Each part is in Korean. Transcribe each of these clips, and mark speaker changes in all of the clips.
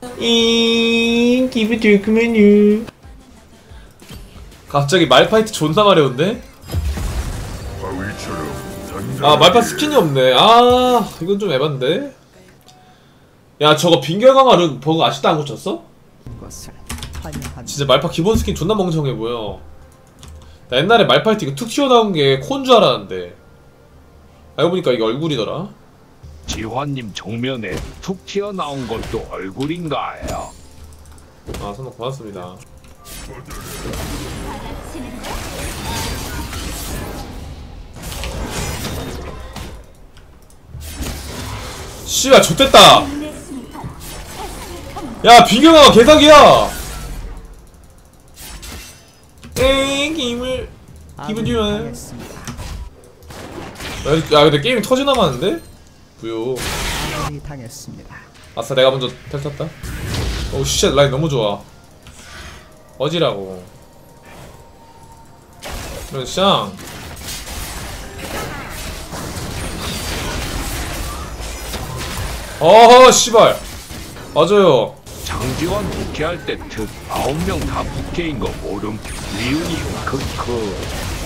Speaker 1: 기분 좋구만요. 갑자기 말파이트 존나 마려운데? 아 말파 스킨이 없네. 아 이건 좀 에반데? 야 저거 빙결강화 버그 아직도 안 고쳤어? 진짜 말파 기본 스킨 존나 멍청해 보여. 나 옛날에 말파이트 이거 툭 튀어나온 게 콘 줄 알았는데 알고 보니까 이게 얼굴이더라.
Speaker 2: 지환님 정면에 툭 튀어나온 것도 얼굴인가요?
Speaker 1: 아 선물 고맙습니다. 씨발 좆됐다. 야 빙결강화 개사기야. 에이 기분 좋아. 야 근데 게임이 터지나가는데? 부요. 아싸 내가 먼저 텔 탔다. 오우 쉣 라인 너무 좋아. 어지라고. 이런 샹. 어허 씨발. 맞아요.
Speaker 2: 장지환 부캐할 때 특 9명 다 부캐인 거 모름. 리운이 크크.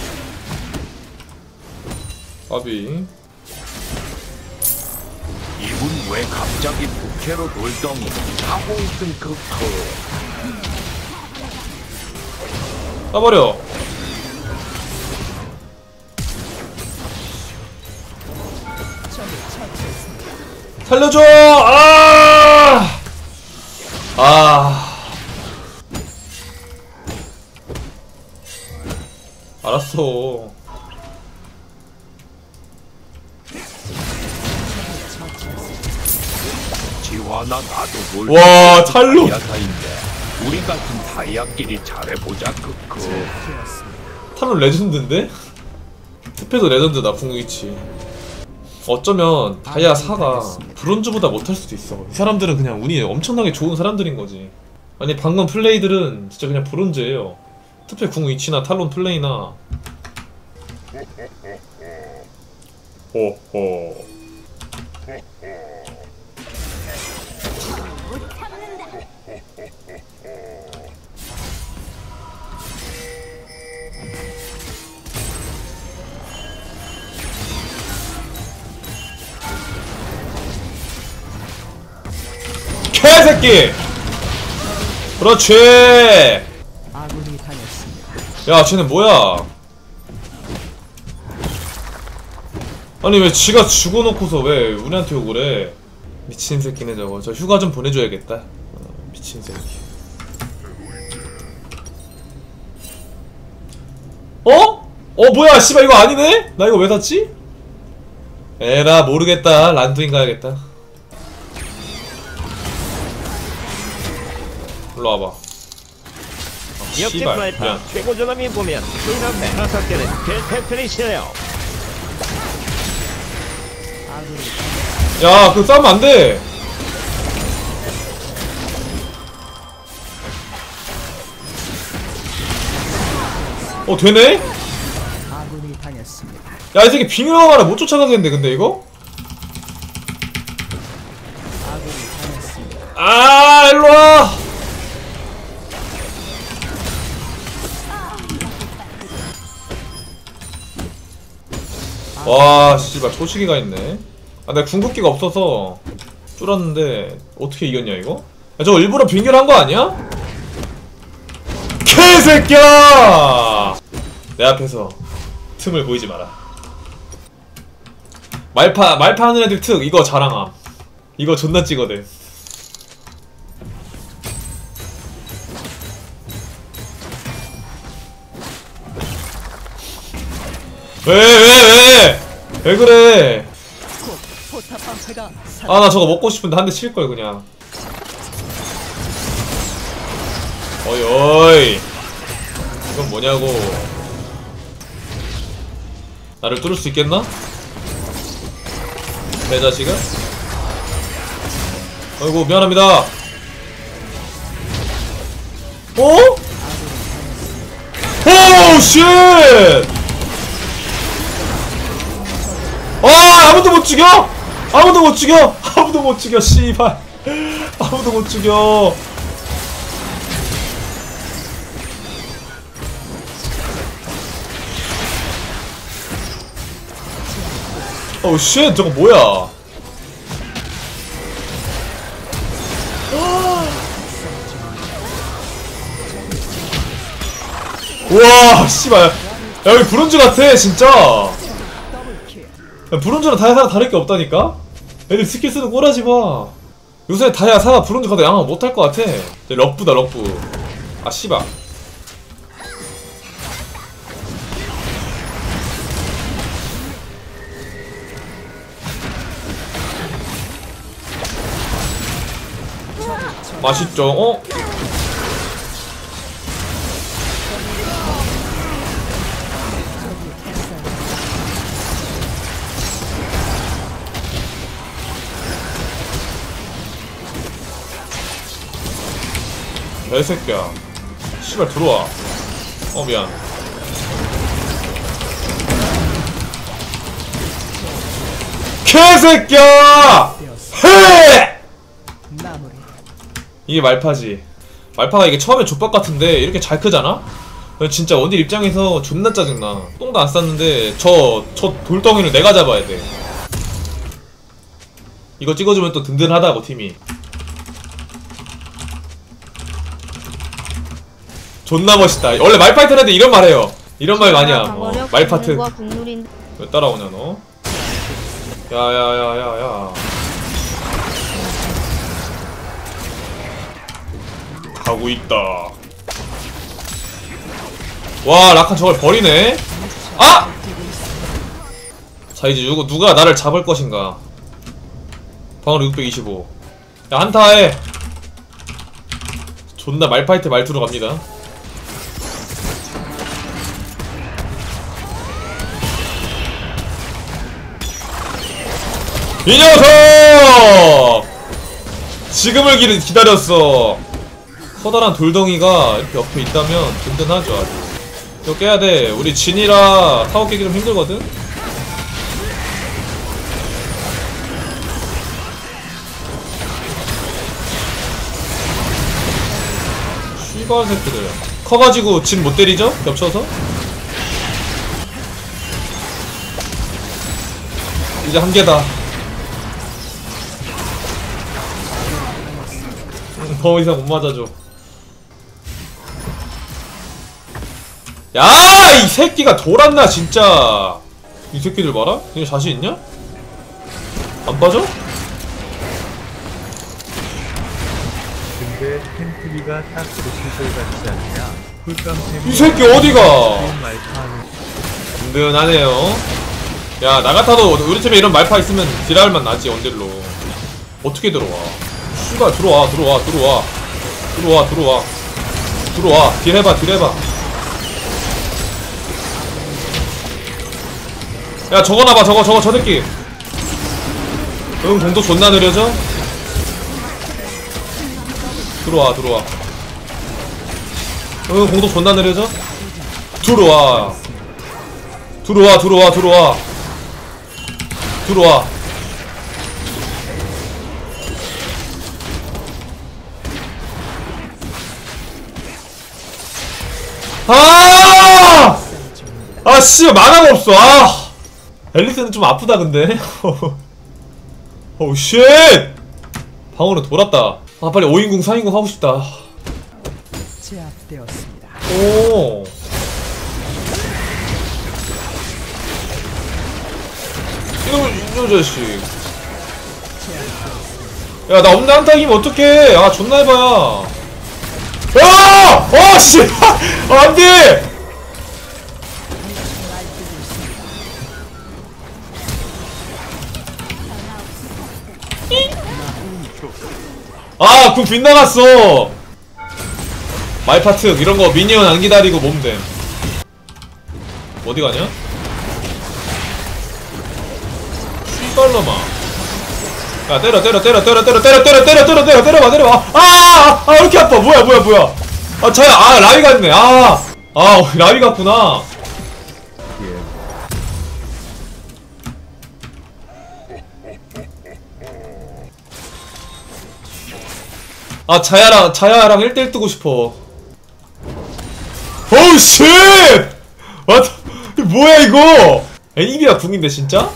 Speaker 1: 아비.
Speaker 2: 이분 왜 갑자기 부캐로 놀덩이 하고 있음 크크.
Speaker 1: 까버려. 살려줘! 알았어.
Speaker 2: 지환아 나도 몰라.
Speaker 1: 와, 탈론.
Speaker 2: 다이아사인데 우리 같은 다이아끼리 잘해보자 크크.
Speaker 1: 탈론 레전드인데? 투패도 레전드다 궁위치. 어쩌면 다이아 4가 브론즈보다 못할 수도 있어. 이 사람들은 그냥 운이 엄청나게 좋은 사람들인 거지. 아니 방금 플레이들은 진짜 그냥 브론즈예요. 투패 궁 위치나 탈론 플레이나. 호호. 개새끼! 그렇지! 야 쟤는 뭐야? 아니 왜 지가 죽어놓고서 왜 우리한테 욕을 해? 미친 새끼네 저거. 저 휴가 좀 보내줘야겠다. 미친 새끼. 어? 뭐야 씨발 이거 아니네? 나 이거 왜 샀지? 에라 모르겠다. 란두인 가야겠다. 일로 와봐.
Speaker 3: 옆집 말파 최고 저놈이 보면 수인한테 5개는 될 패턴이시네요.
Speaker 1: 야 그거 싸우면 안돼. 되네? 야 이 새끼 빙의하라 못 쫓아가겠는데 근데 이거? 일로와! 와 씨발 초시기가 있네. 내가 궁극기가 없어서 쫄았는데 어떻게 이겼냐 이거? 야 저거 일부러 빙결한 거 아니야? 개새끼야! 내 앞에서 틈을 보이지 마라. 말파 하는 애들 특 이거 자랑함. 이거 존나 찍어대. 왜 그래? 나 저거 먹고 싶은데 한 대 칠걸 그냥. 어이 이건 뭐냐고. 나를 뚫을 수 있겠나? 개자식아? 어이구 미안합니다. 오 쉣! 아무도 못 죽여! 아무도 못 죽여! 아무도 못 죽여 씨발. 아무도 못 죽여. 어우 쉣 저거 뭐야. 우와 씨발 야 여기 브론즈 같아 진짜. 야, 브론즈랑 다이아사가 다를 게 없다니까? 애들 스킬 쓰는 꼬라지 봐. 요새 다이아사 브론즈 가도 양아 못할 것 같아. 럭부다 럭부. 아 씨발 맛있죠? 어? 개새끼야 씨발 들어와. 어 미안. 개새끼야! 헤! 이게 말파지. 말파가 이게 처음에 족밥 같은데 이렇게 잘 크잖아? 진짜 원딜 입장에서 존나 짜증나. 똥도 안 쌌는데 저 돌덩이를 내가 잡아야 돼. 이거 찍어주면 또 든든하다고 팀이. 존나 멋있다. 원래 말파이트 할 때 이런 말 해요. 이런 말 많이 함. 말파트. 왜 따라오냐 너? 야야야야야. 가고 있다. 와 라칸 저걸 버리네. 아! 자 이제 누가 나를 잡을 것인가. 방어력 625. 야 한타해. 존나 말파이트 말투로 갑니다. 이 녀석! 지금을 기다렸어. 커다란 돌덩이가 이렇게 옆에 있다면 든든하죠 아주. 이거 깨야돼. 우리 진이라 타워 깨기 좀 힘들거든? 씨발 새끼들 커가지고 진 못 때리죠? 겹쳐서? 이제 한 개다. 더 이상 못 맞아줘. 야! 이 새끼가 돌았나 진짜. 이 새끼들 봐라? 니 자신 있냐? 안 빠져?
Speaker 4: 근데 템트리가 딱 그시절 같지 않냐?
Speaker 1: 이 새끼 어디가? 든든하네요. 야 나같아도 우리 팀에 이런 말파 있으면 딜할만 나지 원딜로. 어떻게 들어와? 씨발 들어와. 딜해봐. 야 저거 나봐 저거 저 새끼. 응 공도 존나 느려져? 들어와. 응 공도 존나 느려져? 들어와. 아 씨 만화가 없어. 아 앨리스는 좀 아프다 근데. 어우 쉣. 방어는 돌았다. 아 빨리 5인궁 4인궁 하고 싶다.
Speaker 5: 제압되었습니다.
Speaker 1: 오. 이놈 자식. 야 나 없는 한타기면 어떡해. 아 존나 해봐야. 야! 어 씨. 안돼. 아, 그럼 빗나갔어. 말파트 이런거 미니언 안 기다리고 몸됨. 어디 가냐? 씨발놈아. 야 때려 때려봐. 왜 이렇게 아파. 뭐야. 아 저야 라위 같네. 라위 같구나. 아 자야랑 1대1 뜨고 싶어. 오우 쉣! what? 뭐야 이거? 애니비아 궁인데 진짜?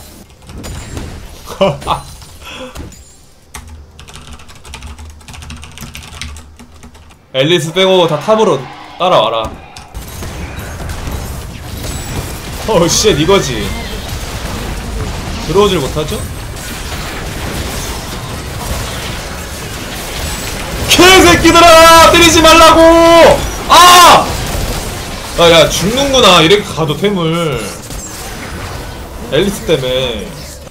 Speaker 1: 앨리스 빼고 다 탑으로 따라와라. 어우 쉣 이거지. 들어오질 못하죠? 개새끼들아! 때리지 말라고! 아! 아, 야, 죽는구나. 이렇게 가도 템을. 앨리스 때문에.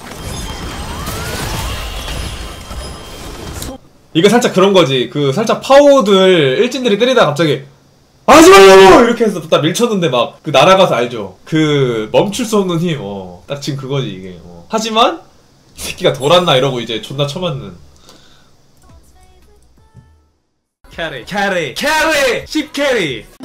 Speaker 1: 이거 살짝 그런 거지. 그, 살짝 파워들, 일진들이 때리다가 갑자기, 하지 말라고! 이렇게 해서 딱 밀쳤는데 막, 그 날아가서 알죠? 그, 멈출 수 없는 힘. 딱 지금 그거지, 이게. 하지만, 이 새끼가 돌았나 이러고 이제 존나 쳐맞는. 캐리 10캐리